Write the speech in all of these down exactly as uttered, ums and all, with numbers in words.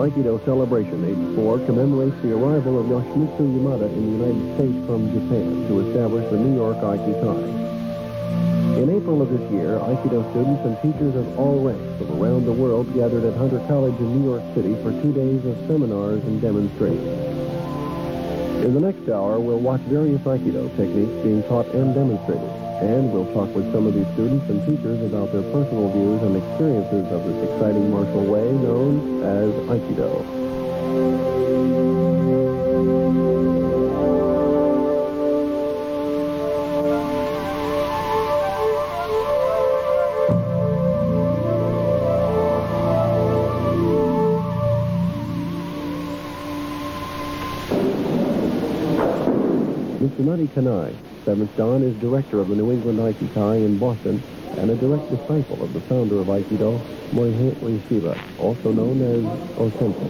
Aikido Celebration eighty-four commemorates the arrival of Yoshimitsu Yamada in the United States from Japan to establish the New York Aikitai. In April of this year, Aikido students and teachers of all ranks from around the world gathered at Hunter College in New York City for two days of seminars and demonstrations. In the next hour, we'll watch various Aikido techniques being taught and demonstrated, and we'll talk with some of these students and teachers about their personal views and experiences of this exciting martial way known as Aikido. Mister Nutty Kanai, seventh Dan, is director of the New England Aikikai in Boston and a direct disciple of the founder of Aikido, Morihei Ueshiba, also known as O-Sensei.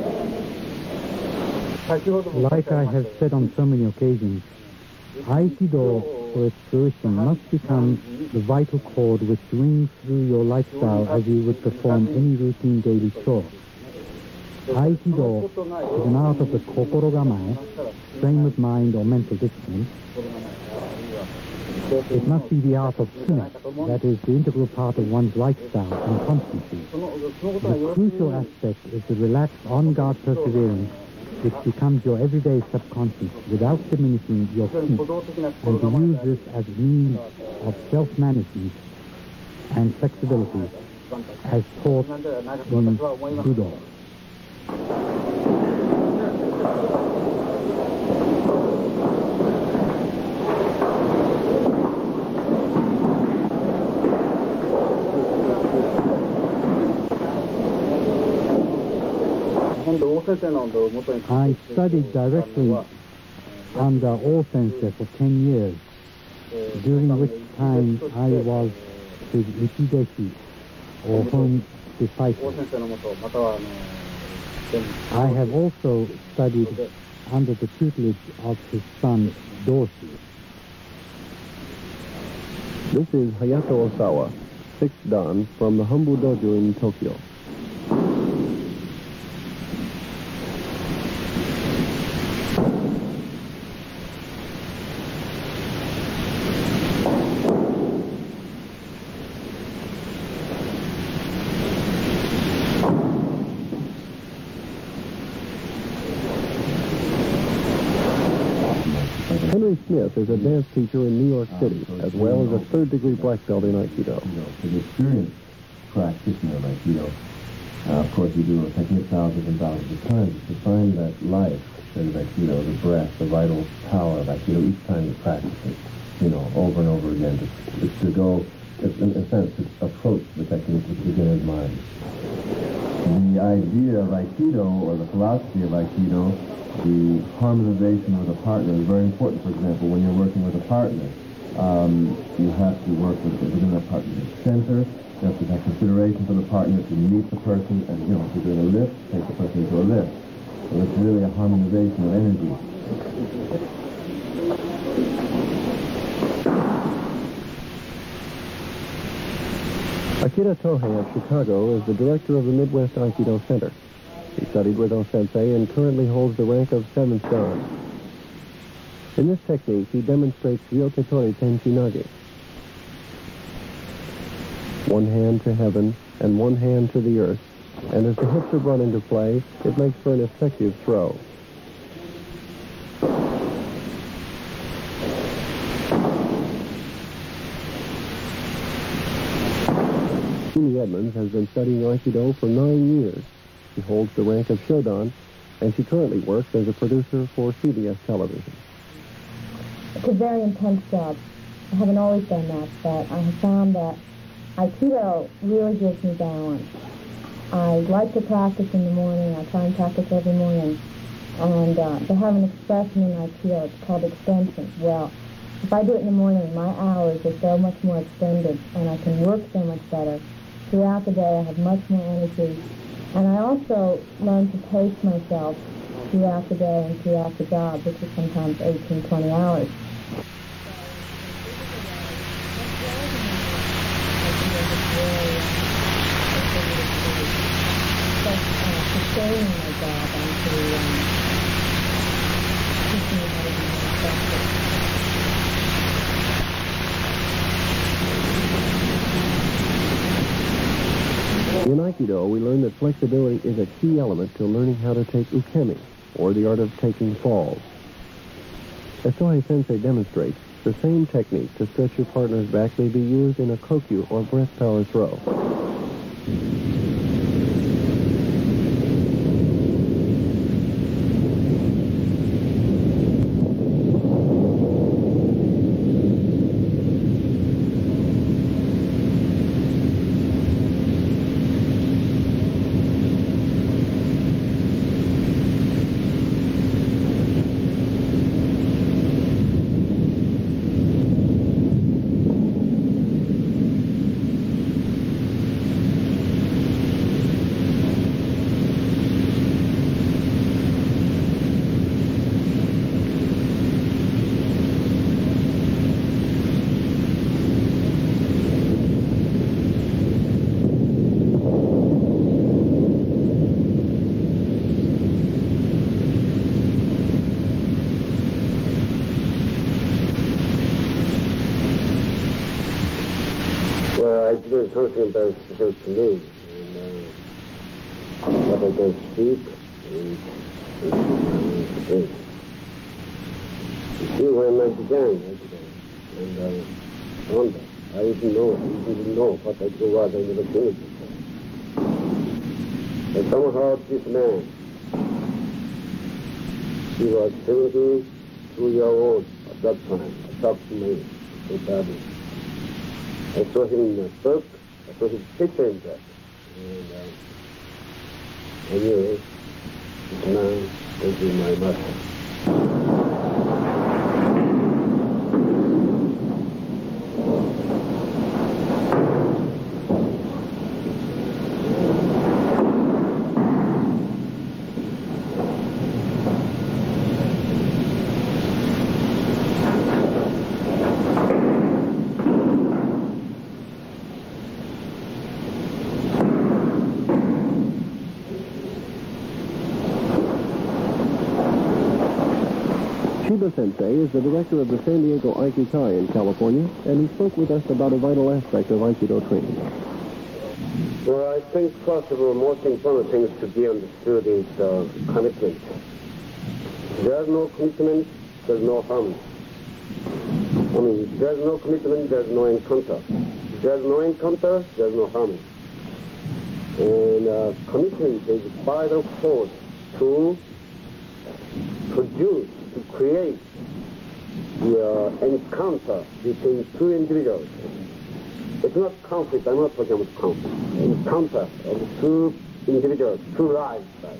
Like I have said on so many occasions, Aikido, for its fruition, must become the vital cord which rings through your lifestyle as you would perform any routine daily chore. Aikido is an art of the kokoro gamae, frame of mind or mental discipline. It must be the art of kine, that is, the integral part of one's lifestyle and constancy. The crucial aspect is the relaxed, on-guard perseverance which becomes your everyday subconscious without diminishing your kine, and to use this as a means of self-management and flexibility as taught in Budo. I studied directly under O-Sensei for ten years, during which time I was his Ichideshi, or home disciple. I have also studied under the tutelage of his son, Doshi. This is Hayato Osawa, sixth Dan, from the Humbu Dojo in Tokyo. Henry Smith is a dance teacher in New York City, as well as a third-degree black belt in Aikido. For the experienced practitioner of Aikido, uh, of course, you do a technique thousands and thousands of times to find that life in Aikido, the breath, the vital power of Aikido each time you practice it, you know, over and over again. To, to go, in a sense, to approach the technique with beginner's mind. The idea of Aikido, or the philosophy of Aikido, the harmonization with a partner is very important. For example, when you're working with a partner, um, you have to work with, within that partner's center. You have to have consideration for the partner, to meet the person, and, you know, if you're doing a lift, take the person to a lift. So it's really a harmonization of energy. Akira Tohei of Chicago is the director of the Midwest Aikido Center. He studied with O-Sensei and currently holds the rank of seventh Dan. In this technique, he demonstrates Ryotetori Tenchinage. One hand to heaven and one hand to the earth, and as the hips are brought into play, it makes for an effective throw. Jeannie Edmonds has been studying Aikido for nine years. She holds the rank of Shodan, and she currently works as a producer for C B S television. It's a very intense job. I haven't always done that, but I have found that Aikido really gives me balance. I like to practice in the morning. I try and practice every morning. And uh, they have an expression in Aikido. It's called extension. Well, if I do it in the morning, my hours are so much more extended, and I can work so much better. Throughout the day, I have much more energy. And I also learn to pace myself throughout the day and throughout the job, which is sometimes eighteen, twenty hours. sustaining my job and to um, teach me how to be more effective. In Aikido, we learn that flexibility is a key element to learning how to take ukemi, or the art of taking falls. As Sohei Sensei demonstrates, the same technique to stretch your partner's back may be used in a kokyu or breath power throw. Something about to me, and uh, what I can speak, and, and, and you see when I began, I began, and I uh, wonder, I didn't know, I didn't know what I do was, I never seen it before. And somehow this man, he was seventy-two years old at that time, I talked to me, so badly. I saw him in the book, I saw his picture in that. And uh, I knew this man would be my master. Shiba Sensei is the director of the San Diego Aikikai in California, and he spoke with us about a vital aspect of Aikido training. Well, I think, first of all, most important thing to be understood is uh, commitment. If there's no commitment, there's no harmony. I mean, if there's no commitment, there's no encounter. If there's no encounter, there's no harmony. And uh, commitment is a vital force to produce, to create the uh, encounter between two individuals. It's not conflict, I'm not talking about conflict. Encounter of two individuals, two lives. Right?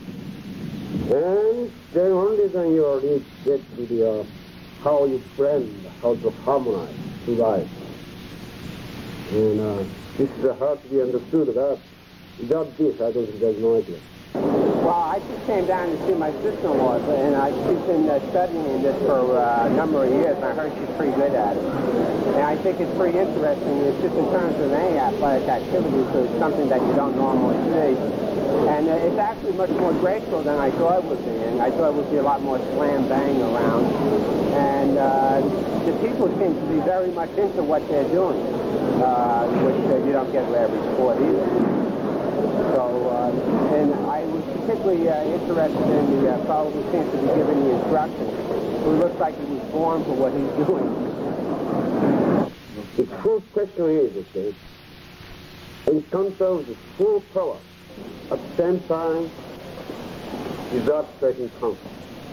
And then only then you really get to the, uh, how you blend, how to harmonize two lives. And uh, this is hard to be understood that without this, I don't think there's no idea. Well, I just came down to see my sister-in-law, and I, she's been uh, studying this for uh, a number of years, and I heard she's pretty good at it. And I think it's pretty interesting. It's just in terms of any athletic activity, so it's something that you don't normally see. And uh, it's actually much more graceful than I thought it would be, and I thought it would be a lot more slam-bang around. And uh, the people seem to be very much into what they're doing, uh, which uh, you don't get with every sport either. So, uh, and I was particularly uh, interested in the uh, fellow who seems to be giving the instructions, who looks like he was born for what he's doing. The true question is, okay, encounter the full power at the same time without striking conflict.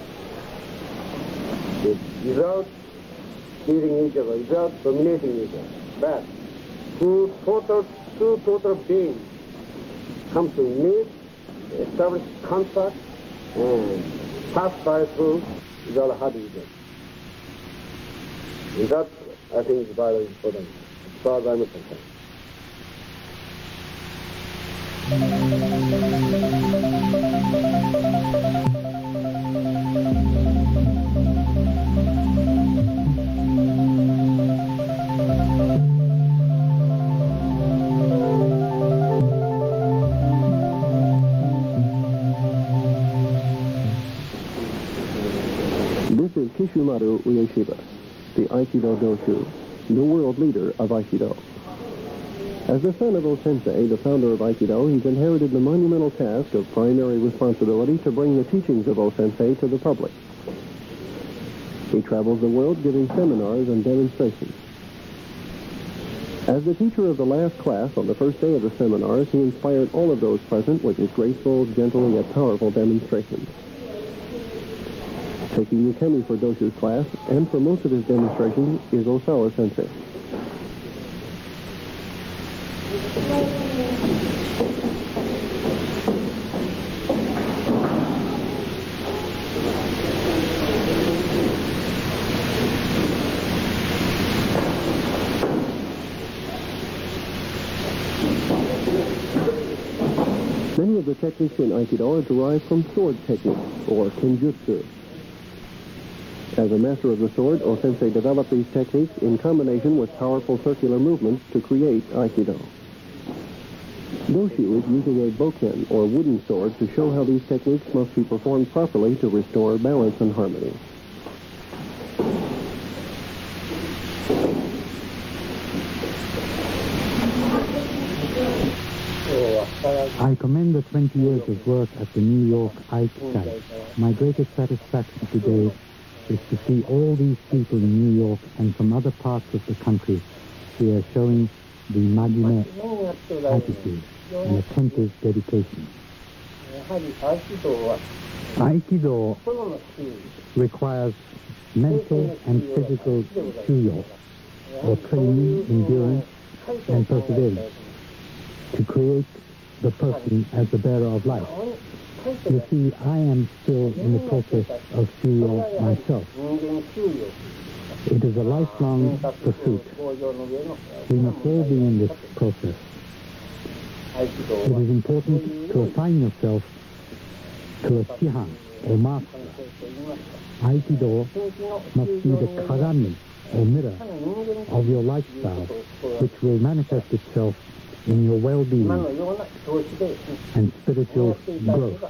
Without beating each other, without dominating each other. But two total, two total beings come to meet, establish contact, and pass by through without having it. And that, I think, is very important, as far as I'm concerned. Kishimaru Ueshiba, the Aikido Doshu, the world leader of Aikido. As the son of O-sensei, the founder of Aikido, he's inherited the monumental task of primary responsibility to bring the teachings of O-sensei to the public. He travels the world giving seminars and demonstrations. As the teacher of the last class on the first day of the seminars, he inspired all of those present with his graceful, gentle, yet powerful demonstrations. Taking Ukemi for Doshu's class, and for most of his demonstrations, is Osawa Sensei. Many of the techniques in Aikido are derived from sword techniques, or kenjutsu. As a master of the sword, O-sensei developed these techniques in combination with powerful circular movements to create Aikido. Doshu is using a bokken, or wooden sword, to show how these techniques must be performed properly to restore balance and harmony. I commend the twenty years of work at the New York Aikikai. My greatest satisfaction today is to see all these people in New York and from other parts of the country here showing the majime attitude and attentive dedication. Aikido requires mental and physical shuyo, or training, endurance, and perseverance, to create the person as the bearer of life. You see, I am still in the process of shuyo myself. It is a lifelong pursuit. We must all be in this process. It is important to assign yourself to a shihan, or master. Aikido must be the kagami, or mirror, of your lifestyle, which will manifest itself in your well-being and spiritual growth.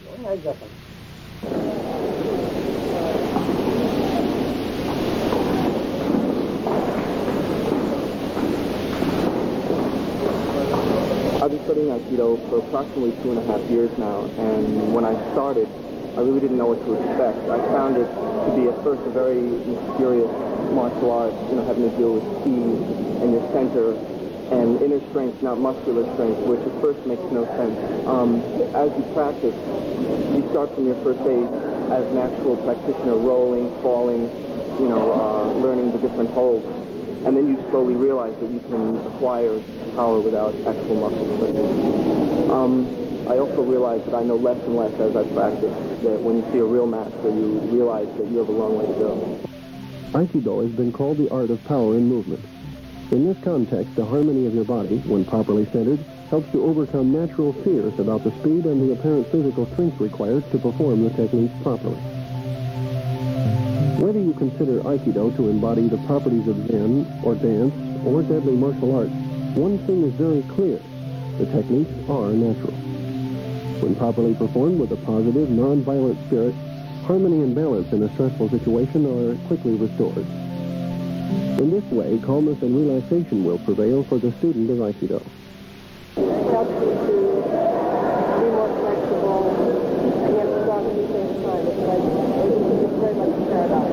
I've been studying Aikido for approximately two and a half years now, and when I started, I really didn't know what to expect. I found it to be at first a very mysterious martial art, you know, having to deal with ki and your center and inner strength, not muscular strength, which at first makes no sense. Um, as you practice, you start from your first days as an actual practitioner, rolling, falling, you know, uh, learning the different holds. And then you slowly realize that you can acquire power without actual muscle strength. Um, I also realize that I know less and less as I practice, that when you see a real master, you realize that you have a long way to go. Aikido has been called the art of power in movement. In this context, the harmony of your body, when properly centered, helps to overcome natural fears about the speed and the apparent physical strength required to perform the techniques properly. Whether you consider Aikido to embody the properties of Zen, or dance, or deadly martial arts, one thing is very clear: the techniques are natural. When properly performed with a positive, non-violent spirit, harmony and balance in a stressful situation are quickly restored. In this way, calmness and relaxation will prevail for the student of Aikido. It helps you to be more flexible and yet strong at the same time. It's like, it's very much a paradox.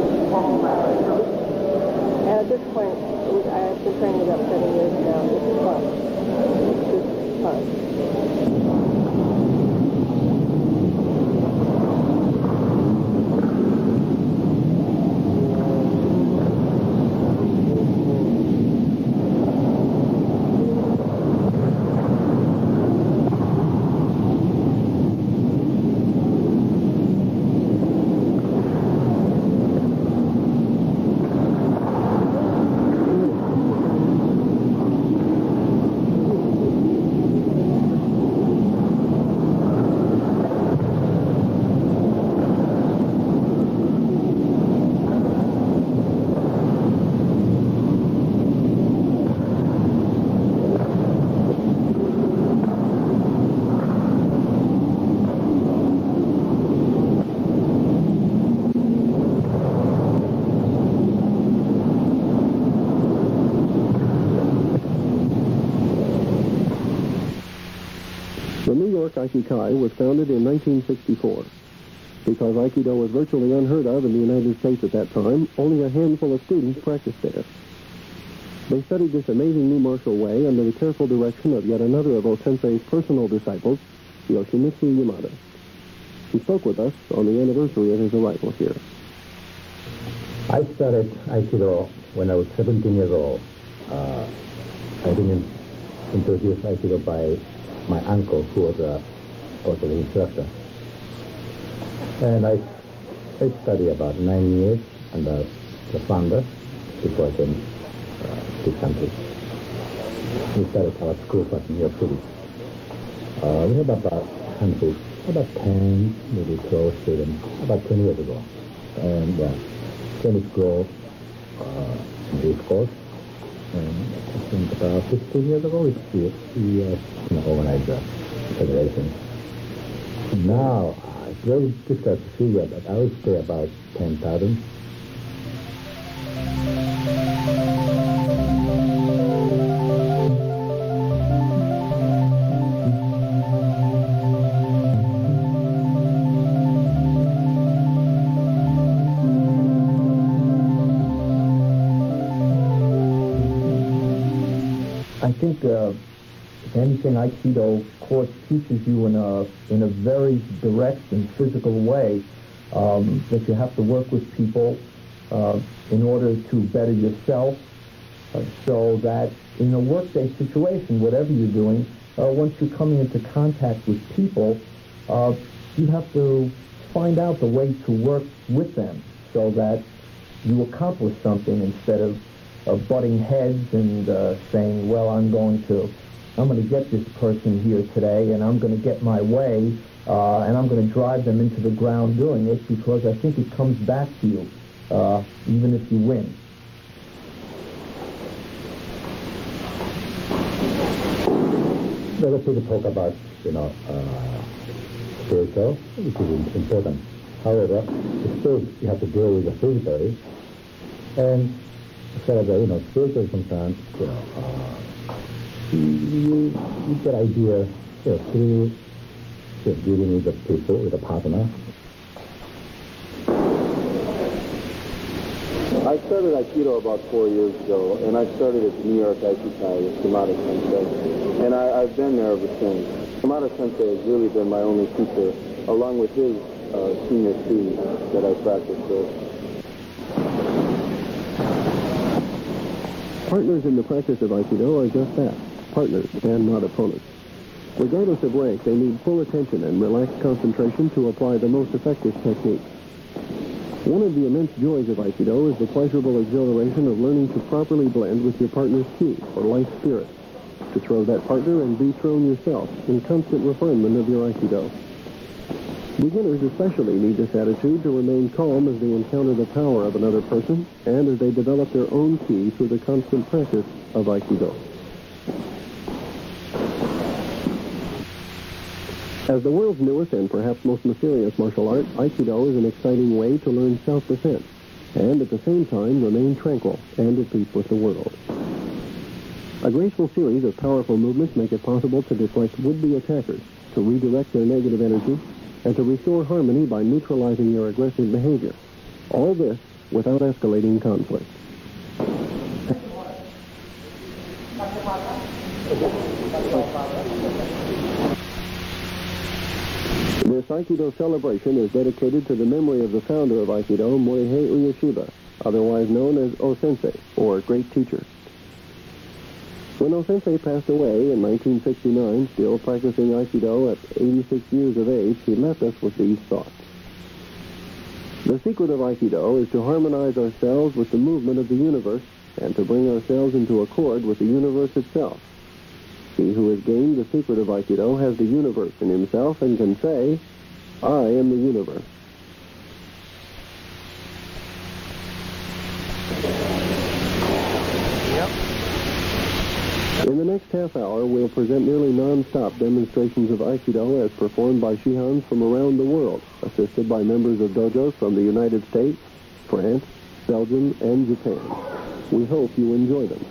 And at this point, I've been training about seven years now. This is fun. This is fun. York Aikikai was founded in nineteen sixty-four. Because Aikido was virtually unheard of in the United States at that time, only a handful of students practiced there. They studied this amazing new martial way under the careful direction of yet another of O-sensei's personal disciples, Yoshimitsu Yamada. He spoke with us on the anniversary of his arrival here. I started Aikido when I was seventeen years old. Uh, I've been introduced Aikido by my uncle, who was a, also the instructor. And I, I studied about nine years under the founder before I came uh, to this country. We started our school first in New York City. Uh, we had about handful, about ten, maybe twelve students, about ten years ago. And uh, then it grew uh, in the East Coast. And I think about fifteen years ago, we, we, we uh, you know, organized a federation. Now, uh, it's very difficult to figure, but I would say about ten thousand. I think, uh, if anything, Aikido course teaches you in a in a very direct and physical way um, that you have to work with people uh, in order to better yourself, uh, so that in a workday situation, whatever you're doing, uh, once you're coming into contact with people, uh, you have to find out the way to work with them so that you accomplish something instead of Uh, butting heads and uh, saying, well, I'm going to, I'm going to get this person here today, and I'm going to get my way, uh, and I'm going to drive them into the ground doing it, because I think it comes back to you, uh, even if you win. There are people talk about, you know, uh, spiritual, which is important. However, still you have to deal with the physically, and so that, you know, spiritual sometimes, you know, uh, you, you get idea, you know, through you know, dealing with the people, with a partner. I started Aikido about four years ago, and I started at New York Aikikai with Shimada Sensei, and I, I've been there ever since. Shimada Sensei has really been my only teacher, along with his uh, senior students that I practiced with. Partners in the practice of Aikido are just that, partners and not opponents. Regardless of rank, they need full attention and relaxed concentration to apply the most effective techniques. One of the immense joys of Aikido is the pleasurable exhilaration of learning to properly blend with your partner's ki, or life spirit, to throw that partner and be thrown yourself in constant refinement of your Aikido. Beginners especially need this attitude to remain calm as they encounter the power of another person and as they develop their own ki through the constant practice of Aikido. As the world's newest and perhaps most mysterious martial art, Aikido is an exciting way to learn self-defense and at the same time remain tranquil and at peace with the world. A graceful series of powerful movements make it possible to deflect would-be attackers, to redirect their negative energy, and to restore harmony by neutralizing their aggressive behavior. All this without escalating conflict. This Aikido celebration is dedicated to the memory of the founder of Aikido, Morihei Ueshiba, otherwise known as O-sensei, or Great Teacher. When O-sensei passed away in nineteen sixty-nine, still practicing Aikido at eighty-six years of age, he left us with these thoughts. The secret of Aikido is to harmonize ourselves with the movement of the universe and to bring ourselves into accord with the universe itself. He who has gained the secret of Aikido has the universe in himself and can say, I am the universe. In the next half hour, we'll present nearly non-stop demonstrations of Aikido as performed by Shihans from around the world, assisted by members of dojos from the United States, France, Belgium, and Japan. We hope you enjoy them.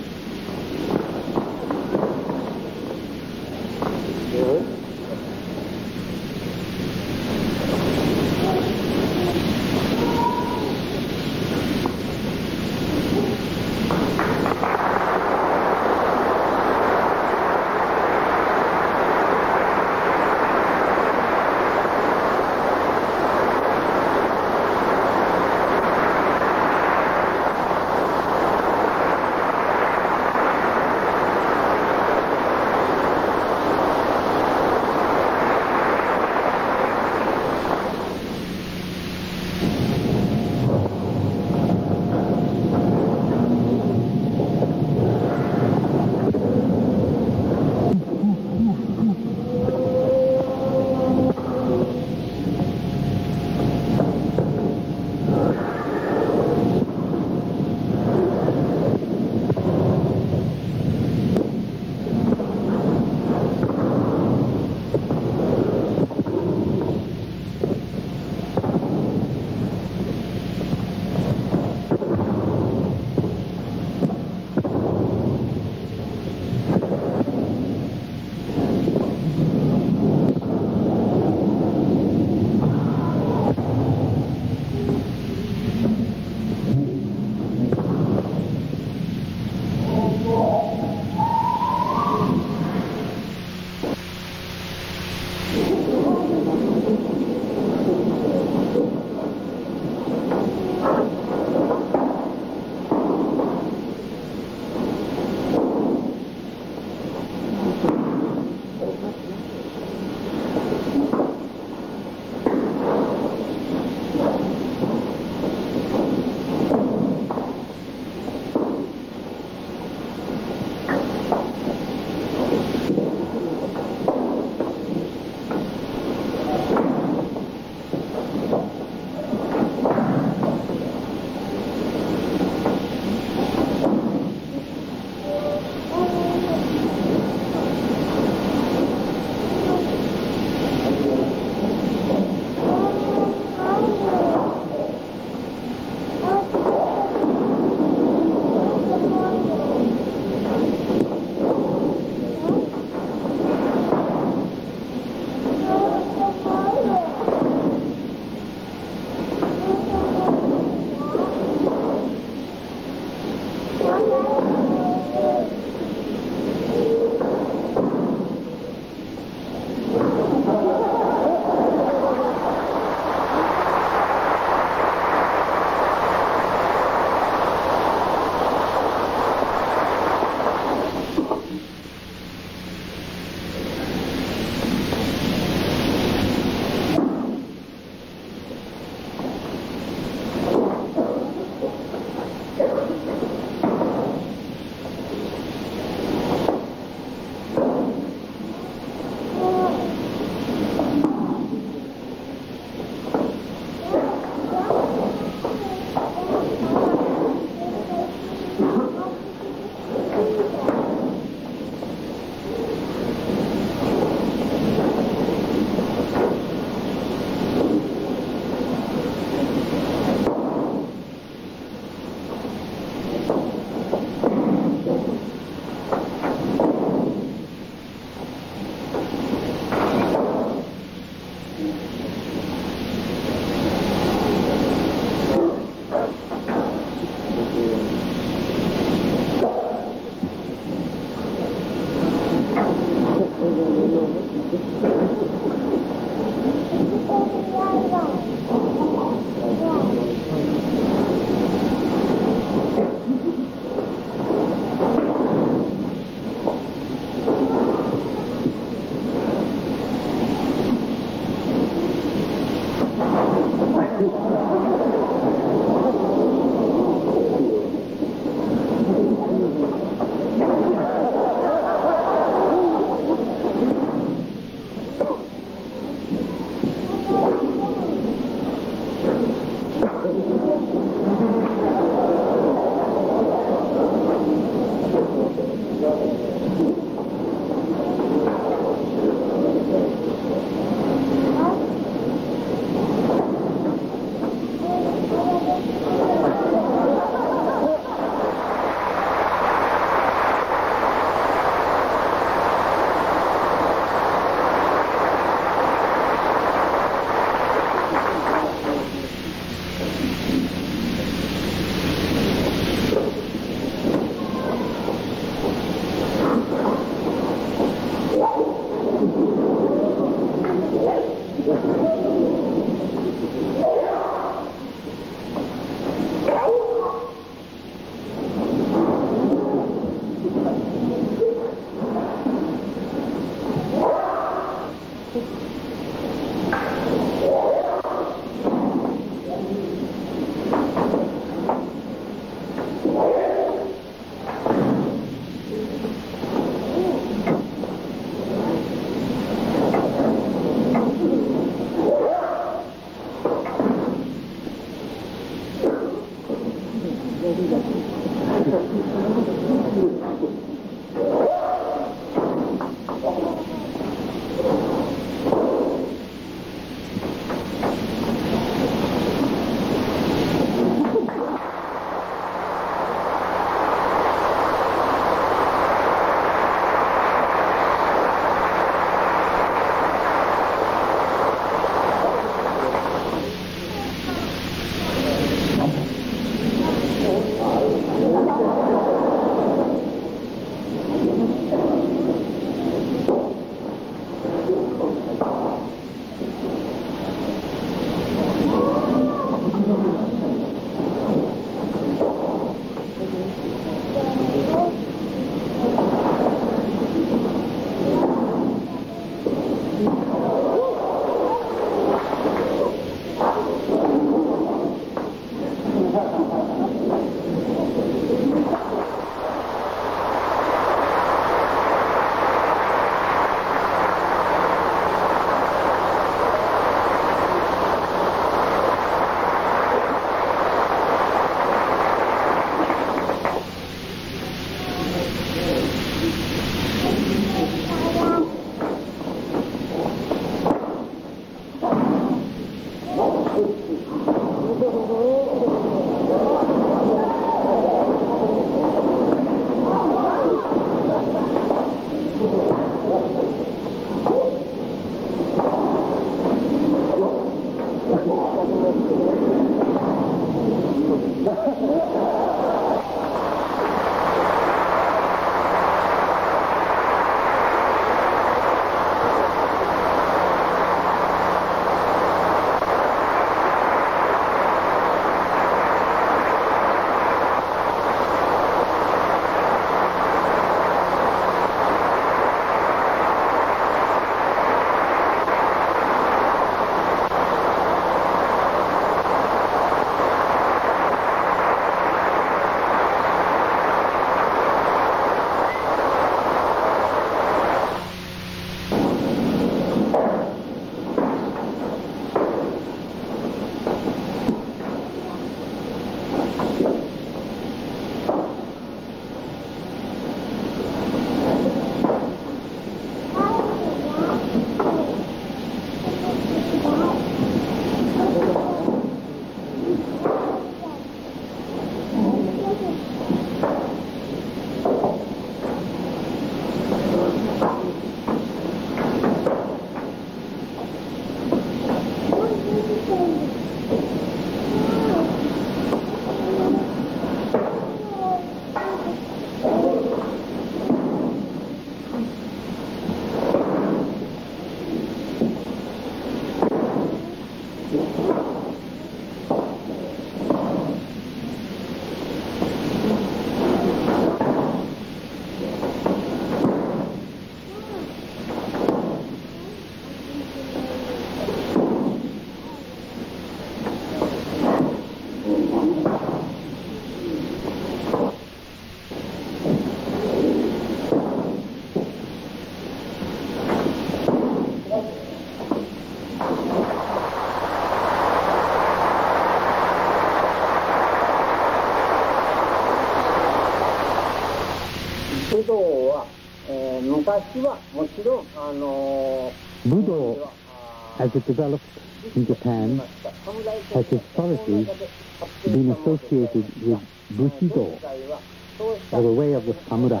Budo, as it developed in Japan, has historically been associated with Bushido, or the way of the samurai.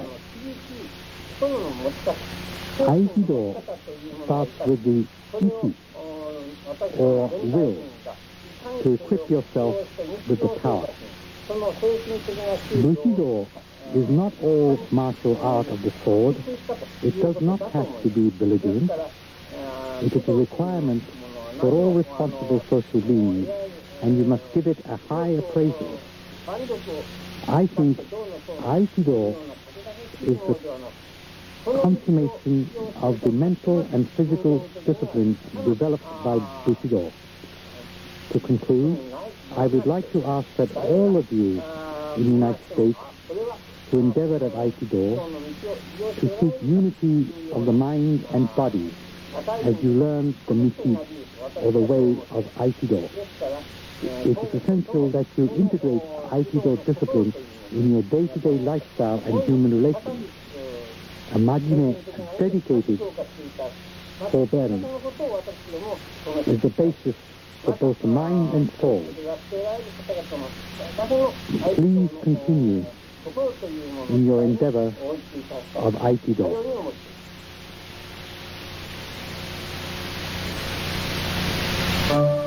Aikido starts with the ichi, or will, to equip yourself with the power. Bushido is not all martial art of the sword. It does not have to be belligerent. It is a requirement for all responsible social beings, and you must give it a high appraisal. I think Aikido is the consummation of the mental and physical discipline developed by Bushido. To conclude, I would like to ask that all of you in the United States to endeavor at Aikido to seek unity of the mind and body as you learn the Michi, or the way of Aikido. It is essential that you integrate Aikido discipline in your day-to-day lifestyle and human relations. A majime, dedicated forbearance is the basis for both the mind and soul. Please continue in your endeavor of Aikido. Uh...